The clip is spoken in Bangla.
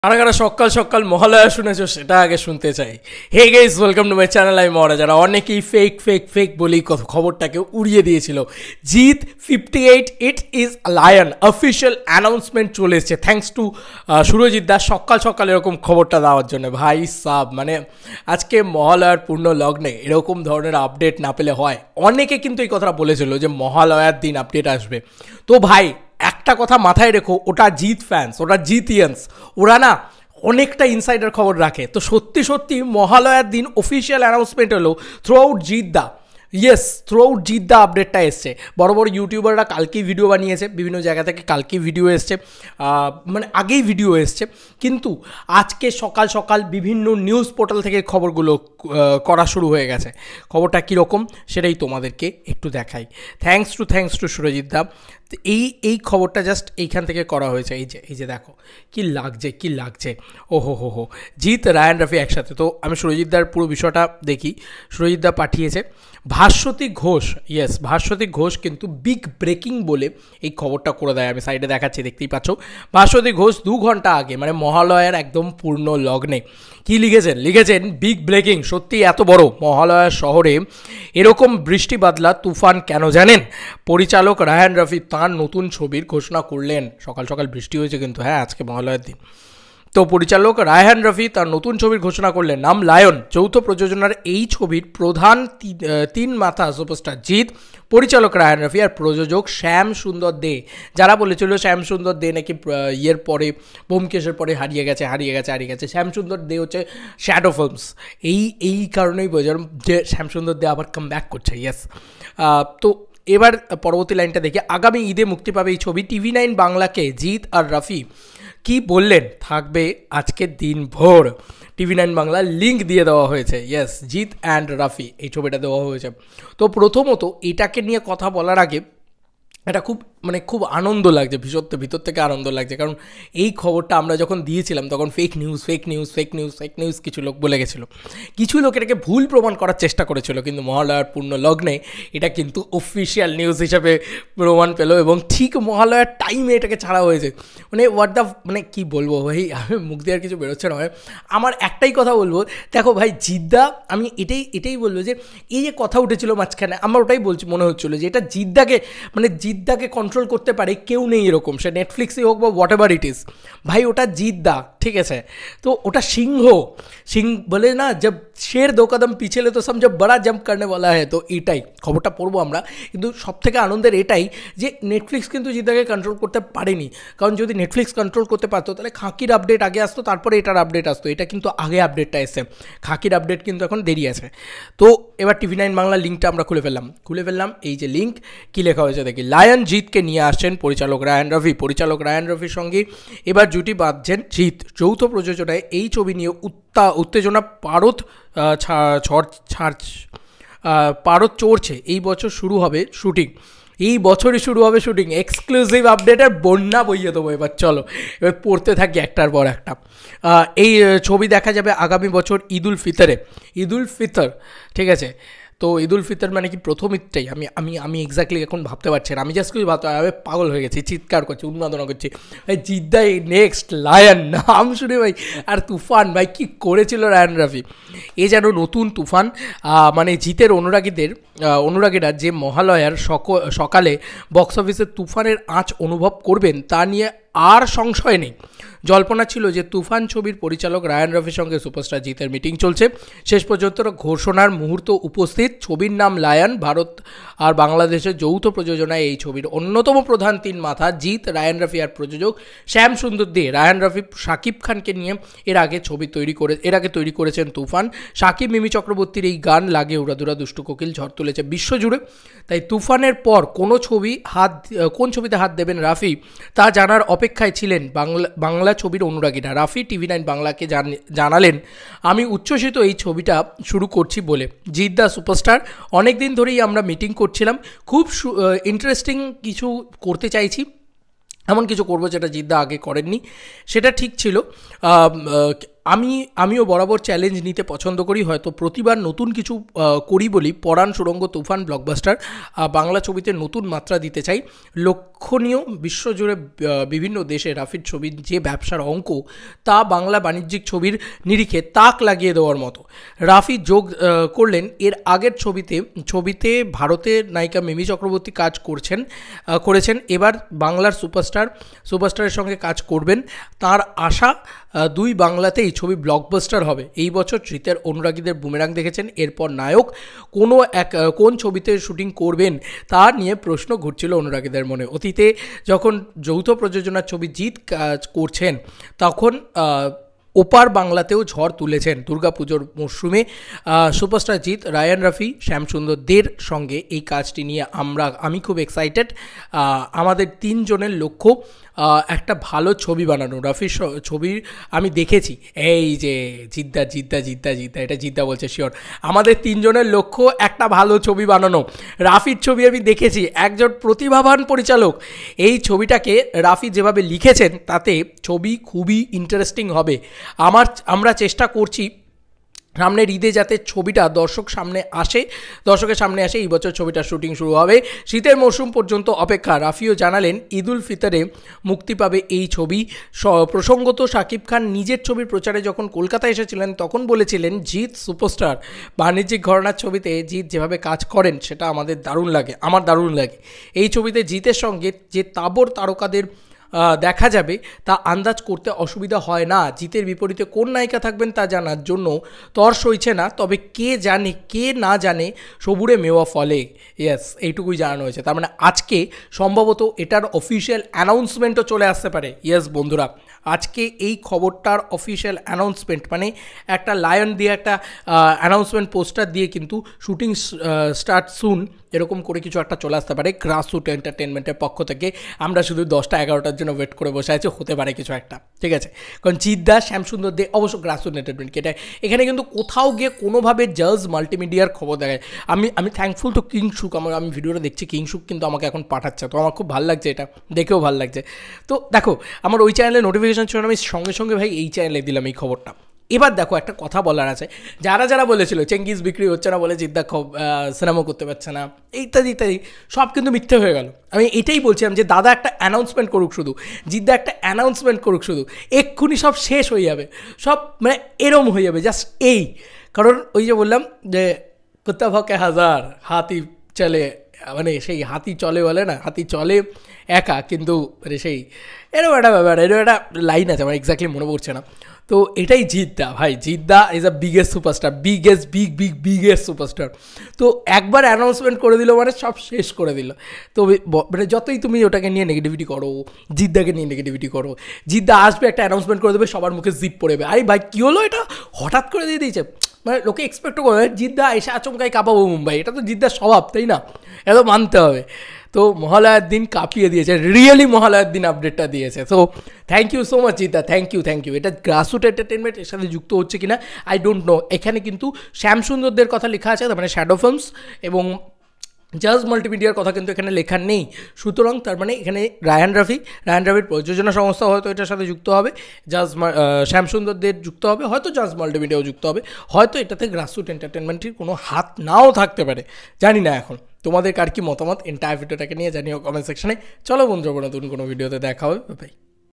কারা কারা সকাল সকাল মহালয়া শুনেছো সেটা আগে শুনতে চাই। Hey guys, welcome to my channel. আমি মহারাজ। যারা অনেকেই ফেক ফেক ফেক বলেই খবরটাকে উড়িয়ে দিয়েছিল। Jeet 58 it is lion official announcement চলে এসেছে, থ্যাঙ্কস টু সুরজিৎ দাস সকাল সকাল এরকম খবরটা দেওয়ার জন্য। ভাই সাব, মানে আজকে মহালয়ার পূর্ণ লগ্নে এরকম ধরনের আপডেট না পেলে হয়। অনেকে কিন্তু এই কথাটা বলেছিল যে মহালয়ার দিন আপডেট আসবে। তো ভাই একটা কথা মাথায় রেখো, ওটা জিত ফ্যান্স, ওটা জিতিয়ান্স, ওরা না অনেকটা ইনসাইডার খবর রাখে। তো সত্যি সত্যি মহালয়ার দিন অফিসিয়াল অ্যানাউন্সমেন্ট হলো through out Jeetda. Yes, through out Jeetda আপডেটটা এসছে। বড় বড় ইউটিউবাররা কালকেই ভিডিও বানিয়েছে, বিভিন্ন জায়গা থেকে কালকেই ভিডিও এসছে, মানে আগেই ভিডিও এসছে। কিন্তু আজকে সকাল সকাল বিভিন্ন নিউজ পোর্টাল থেকে খবরগুলো করা শুরু হয়ে গেছে। খবরটা কীরকম সেটাই তোমাদেরকে একটু দেখাই। Thanks to Surajit da. এই খবরটা জাস্ট এইখান থেকে করা হয়েছে। এই যে দেখো কি লাগছে। ও হো জিৎ রায়ান রাফি একসাথে। তো আমি সুরজিৎদার পুরো বিষয়টা দেখি। সুরজিৎদা পাঠিয়েছে ভাস্বতী ঘোষ। ইয়েস, ভাস্বতী ঘোষ কিন্তু বিগ ব্রেকিং বলে এই খবরটা করে দেয়। আমি সাইডে দেখাচ্ছি, দেখতেই পাচ্ছ। ভাস্বতী ঘোষ 2 ঘন্টা আগে, মানে মহালয়ার একদম পূর্ণ লগ্নে কি লিখেছেন বিগ ব্রেকিং। সত্যি এত বড় মহালয়ার শহরে এরকম বৃষ্টি বাদলা তুফান কেন জানেন? পরিচালক রায়ান রাফি তাঁর নতুন ছবির ঘোষণা করলেন। সকাল সকাল বৃষ্টি হয়েছে কিন্তু, হ্যাঁ, আজকে মহালয়ার দিন। তো পরিচালক রায়হান রফি তার নতুন ছবির ঘোষণা করলেন, নাম লায়ন। যৌথ প্রযোজনার এই ছবির প্রধান 3 মাথা সুপারস্টার জিৎ, পরিচালক রায়হান রফি আর প্রযোজক শ্যাম সুন্দর দে। যারা বলেছিল শ্যাম সুন্দর দে নাকি ইয়ের পরে ব্যোমকেশের পরে হারিয়ে গেছে, শ্যাম সুন্দর দে হচ্ছে শ্যাডো ফিল্মস। এই কারণেই বোঝালাম যে শ্যাম সুন্দর দে আবার কাম ব্যাক করছে। ইয়েস। তো এবার পরবর্তী লাইনটা দেখি। আগামী ঈদে মুক্তি পাবে এই ছবি। TV9 বাংলাকে জিৎ আর রাফি কি বললেন থাকবে আজকে দিনভর। TV9 বাংলা লিঙ্ক দিয়ে দেওয়া হয়েছে। ইয়েস, জিৎ অ্যান্ড রাফি এই ছবিটা দেওয়া হয়েছে। তো প্রথমত এটাকে নিয়ে কথা বলার আগে এটা খুব আনন্দ লাগছে, ভিতর থেকে আনন্দ লাগছে। কারণ এই খবরটা আমরা যখন দিয়েছিলাম তখন ফেক নিউজ কিছু লোক বলে গেছিলো। কিছু লোক এটাকে ভুল প্রমাণ করার চেষ্টা করেছিল, কিন্তু মহালয়ার পূর্ণ লগ্নে এটা কিন্তু অফিসিয়াল নিউজ হিসাবে প্রমাণ পেল এবং ঠিক মহালয়ার টাইমে এটাকে ছাড়া হয়েছে। মানে কী বলবো ভাই, আমি মুখ দিয়ে আর কিছু বেরোচ্ছে না। আমার একটাই কথা বলবো, দেখো ভাই জিদ্দা, আমি এটাই বলবো যে এই যে কথা উঠেছিল মাঝখানে, আমার ওটাই মনে হচ্ছিলো যে এটা জিদ্দাকে কন্ট্রোল করতে পারে কেউ নেই এরকম, সে নেটফ্লিক্সই হোক বা হোয়াট এভার ইট ইজ। ভাই ওটা জিদ্দা, ঠিক আছে? তো ওটা সিংহ বলে না, জব শের 2 কদম পিছলে তো সমঝো বড়া জাম্প করনে ওয়ালা হ্যায়। তো এটাই খবরটা পড়বো আমরা। কিন্তু সবথেকে আনন্দের এটাই যে নেটফ্লিক্স কিন্তু জিদ্দাকে কন্ট্রোল করতে পারেনি। কারণ যদি নেটফ্লিক্স কন্ট্রোল করতে পারতো তাহলে খাকির আপডেট আগে আসতো, তারপরে এটার আপডেট আসতো। এটা কিন্তু আগে আপডেটটা এসছে, খাকির আপডেট কিন্তু এখন দেরি আছে। তো এবার TV9 বাংলা লিঙ্কটা আমরা খুলে ফেললাম। এই যে লিঙ্ক, কী লেখা হয়েছে দেখি। লায়ন জিতকে নিয়ে আসছেন পরিচালক রায়ান রফির সঙ্গে এবার জুটি বাঁধছেন জিৎ। যৌথ প্রযোজনায় এই ছবি নিয়ে উত্তেজনা পারদ চড়ছে। এই বছরই শুরু হবে শুটিং। এক্সক্লুসিভ আপডেটের বন্যা বইয়ে দেবো। এবার চলো পড়তে থাকি একটার পর একটা। এই ছবি দেখা যাবে আগামী বছর ঈদ উল ফিতর, ঠিক আছে? তো ঈদ উল ফিতর মানে কি প্রথম ঈদটাই? আমি এক্স্যাক্টলি এখন ভাবতে পারছি না। আমি জাস্ট কিছু ভাবতে আমি পাগল হয়ে গেছি, চিৎকার করছি, উন্মাদনা করছি। ভাই জিদ্দাই নেক্সট লায়ন নাম শুনে ভাই। আর তুফান ভাই কি করেছিল রায়ান রাফি, এ যেন নতুন তুফান। মানে জিতের অনুরাগীরা যে মহালয়ার সকালে বক্স অফিসে তুফানের আঁচ অনুভব করবেন তা নিয়ে আর সংশয় নেই। জল্পনা ছিল যে তুফান ছবির পরিচালক রায়ান রফির সঙ্গে সুপারস্টার জিতের মিটিং চলছে। শেষ পর্যন্ত ঘোষণার মুহূর্ত উপস্থিত। ছবির নাম লায়ন। ভারত আর বাংলাদেশের যৌথ প্রযোজনায় এই ছবির অন্যতম প্রধান 3 মাথা জিৎ, রায়ান রফি আর প্রযোজক শ্যাম সুন্দর দে। রায়ান রফি শাকিব খানকে নিয়ে এর আগে তৈরি করেছেন তুফান। শাকিব মিমি চক্রবর্তীর এই গান লাগে উড়াদুরা দুষ্টু কোকিল ঝড় তুলেছে বিশ্বজুড়ে। তাই তুফানের পর কোন ছবিতে হাত দেবেন রাফি তা জানার অপেক্ষায় ছিলেন বাংলা ছবির অনুরাগীরা। রাফি TV9 বাংলাকে জানালেন, আমি উচ্ছ্বসিত এই ছবিটা শুরু করছি বলে। জিৎ দা সুপারস্টার, অনেক দিন ধরেই আমরা মিটিং করছিলাম, খুব ইন্টারেস্টিং কিছু করতে চাইছি, এমন কিছু করবো যেটা জিদ্দা আগে করেননি। সেটা ঠিক ছিল। আমিও বরাবর চ্যালেঞ্জ নিতে পছন্দ করি, হয়তো প্রতিবার নতুন কিছু করি বলি। পরাণ, সুড়ঙ্গ, তুফান, ব্লকবাস্টার বাংলা ছবিতে নতুন মাত্রা দিতে চাই। লক্ষণীয় বিশ্বজুড়ে বিভিন্ন দেশে রাফির ছবির যে ব্যবসার অঙ্ক, তা বাংলা বাণিজ্যিক ছবির নিরিখে তাক লাগিয়ে দেওয়ার মতো। রাফি যোগ করলেন এর আগের ছবিতে ভারতের নায়িকা মিমি চক্রবর্তী কাজ করেছেন। এবার বাংলার সুপারস্টারের সঙ্গে কাজ করবেন। তার আশা 2 বাংলাতেই ছবি ব্লকবাস্টার হবে। এই বছর জিতের অনুরাগীদের বুমেরাং দেখেছেন। এরপর নায়ক কোন ছবিতে শুটিং করবেন তা নিয়ে প্রশ্ন ঘুরছিল অনুরাগীদের মনে। অতীতে যখন যৌথ প্রযোজনার ছবি জিত কাজ করছেন, তখন ওপার বাংলাতেও ঝড় তুলেছেন। দুর্গাপুজোর মরশুমে সুপারস্টার জিৎ, রায়ান রাফি, শ্যামসুন্দরদের সঙ্গে এই কাজটি নিয়ে আমি খুব এক্সাইটেড। আমাদের 3 জনের লক্ষ্য একটা ভালো ছবি বানানো। রাফির ছবির আমি দেখেছি, এই যে জিদ্দা, এটা জিদ্দা বলছে শিওর। আমাদের 3 জনের লক্ষ্য একটা ভালো ছবি বানানো। রাফির ছবি আমি দেখেছি, একজন প্রতিভাবান পরিচালক। এই ছবিটাকে রাফি যেভাবে লিখেছেন, তাতে ছবি খুবই ইন্টারেস্টিং হবে। আমরা চেষ্টা করছি সামনের ঈদে যাতে ছবিটা দর্শকের সামনে আসে। এই বছর ছবিটার শুটিং শুরু হবে। শীতের মরশুম পর্যন্ত অপেক্ষা। রাফিও জানালেন ঈদ উল ফিতরে মুক্তি পাবে এই ছবি। প্রসঙ্গত শাকিব খান নিজের ছবির প্রচারে যখন কলকাতায় এসেছিলেন, তখন বলেছিলেন জিৎ সুপারস্টার। বাণিজ্যিক ঘরানার ছবিতে জিৎ যেভাবে কাজ করেন, সেটা আমার দারুণ লাগে। এই ছবিতে জিতের সঙ্গে যে তারকাদের দেখা যাবে তা আন্দাজ করতে অসুবিধা হয় না। জিতের বিপরীতে কোন নায়িকা থাকবেন তা জানার জন্য তর সইছে না। তবে কে না জানে সবুরে মেওয়া ফলে। ইয়েস, এইটুকুই জানানো হয়েছে। তার মানে আজকে সম্ভবত এটার অফিসিয়াল অ্যানাউন্সমেন্টও চলে আসতে পারে। ইয়েস বন্ধুরা, আজকে এই খবরটার অফিসিয়াল অ্যানাউন্সমেন্ট, মানে একটা লায়ন দিয়ে একটা অ্যানাউন্সমেন্ট পোস্টার দিয়ে কিন্তু শুটিং স্টার্ট সুন, এরকম করে কিছু একটা চলে আসতে পারে গ্রাসরুট এন্টারটেনমেন্টের পক্ষ থেকে। আমরা শুধু 10টা 11টার জন্য ওয়েট করে বসে আছি, হতে পারে কিছু একটা, ঠিক আছে। কারণ জিদ্দা, শ্যামসুন্দর দে অবশ্য গ্রাসরুট এন্টারটেনমেন্ট, এখানে কিন্তু কোথাও গিয়ে কোনোভাবে জাজ মাল্টিমিডিয়ার খবর দেখায়। আমি থ্যাঙ্কফুল তো কিংশুক, আমি ভিডিওটা দেখছি, কিংশুক কিন্তু আমাকে এখন পাঠাচ্ছে, তো আমার খুব ভালো লাগছে, এটা দেখেও ভালো লাগছে। তো দেখো, আমার ওই চ্যানেলে নোটিফিকেশন ছিল, আমি সঙ্গে ভাই এই চ্যানেলে দিলাম এই খবরটা। এবার দেখো, একটা কথা বলার আছে। যারা বলেছিল চেঙ্গিস বিক্রি হচ্ছে না বলে জিদ্দা সিনেমা করতে পারছে না, ইত্যাদি সব কিন্তু মিথ্যে হয়ে গেল। আমি এটাই বলছিলাম যে দাদা একটা অ্যানাউন্সমেন্ট করুক, জিদ্দা একটা অ্যানাউন্সমেন্ট করুক, এক্ষুনি সব শেষ হয়ে যাবে, সব মানে এরম হয়ে যাবে, জাস্ট এই। কারণ ওই যে বললাম যে কুত্তা ভকে হাজার হাতি চলে, মানে সেই হাতি চলে বলে না, হাতি চলে একা, কিন্তু মানে সেই এরকম একটা ব্যাপার, এরকম একটা লাইন আছে, আমার এক্স্যাক্টলি মনে পড়ছে না। তো এটাই জিদ্দা ভাই, Jeetda is a biggest superstar, biggest superstar. তো একবার অ্যানাউন্সমেন্ট করে দিল মানে সব শেষ করে দিল। তো মানে যতই তুমি ওটাকে নিয়ে নেগেটিভিটি করো, জিদ্দাকে নিয়ে নেগেটিভিটি করো, জিদ্দা আসবে একটা অ্যানাউন্সমেন্ট করে দেবে, সবার মুখে জিপ পড়বে, আরে ভাই কী হলো এটা, হঠাৎ করে দিয়ে দিয়েছে। মানে লোকে এক্সপেক্টও করে জিদ্দা এসে আচমকাই কাঁপাবো মুম্বাই, এটা তো জিদ্দার স্বভাব, তাই না? এটা তো মানতে হবে। তো মহালয়ার দিন কাঁপিয়ে দিয়েছে, রিয়েলি মহালয়ার দিন আপডেটটা দিয়েছে। So thank you so much Jeetda, thank you. এটা গ্রাসরুট এন্টারটেনমেন্ট এর সাথে যুক্ত হচ্ছে কিনা আই ডোন্ট নো। এখানে কিন্তু শ্যামসুন্দরদের কথা লেখা আছে, মানে শ্যাডো ফিল্মস এবং জাজ মাল্টিমিডিয়ার কথা কিন্তু এখানে লেখা নেই। সুতরাং তার মানে এখানে রায়ান রাফির প্রযোজনা সংস্থা হয়তো এটার সাথে যুক্ত হবে, শ্যামসুন্দরদের যুক্ত হবে, হয়তো জাজ মাল্টিমিডিয়াও যুক্ত হবে, হয়তো এটাতে গ্রাসরুট এন্টারটেনমেন্টের কোনো হাত নাও থাকতে পারে, জানি না। এখন তোমাদের কার কি মতামত এন্টায়ার ভিডিওটাকে নিয়ে জানিও কমেন্ট সেকশনে। চলো বন্ধুরা, নতুন কোনো ভিডিওতে দেখা হবে, বাই।